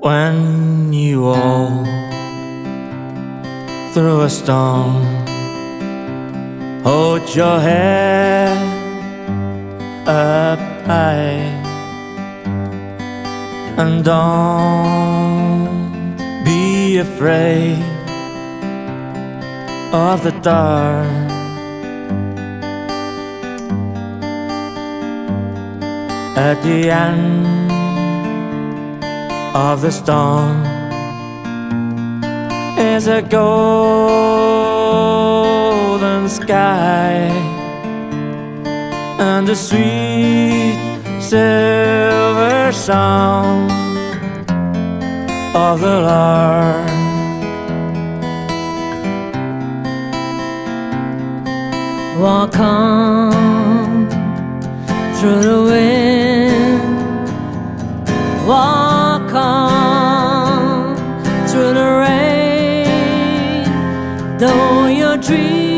when you walk through a storm. Hold your head up high and don't be afraid of the dark. At the end of the storm is a golden sky and a sweet silver sound of the lark. Walk on through the wind, walk on through the rain, though your dreams